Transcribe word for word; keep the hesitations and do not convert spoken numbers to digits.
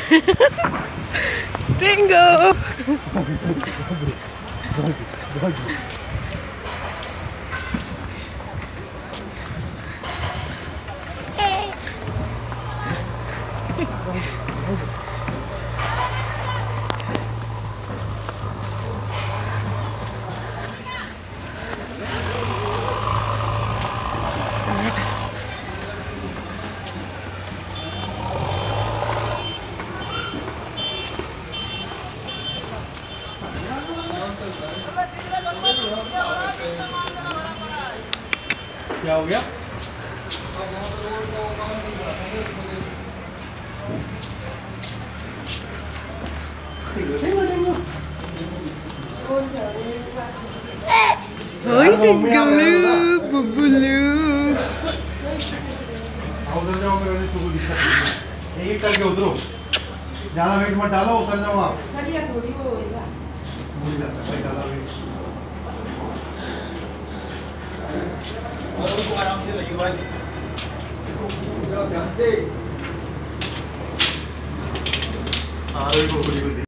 Dingo. क्या हो गया? Oi, Dingaloo, Bubuloo. उधर जाओगे वैसे तो कोई दिक्कत नहीं है। एक एक करके उतरो, ज़्यादा वेट मत डालो, उतर जाओ आप। थोड़ी वो होगा। भूल जाता है ज़्यादा वेट। और उसको आराम से लगी भाई। ध्यान से। हाँ, देखो, देखो।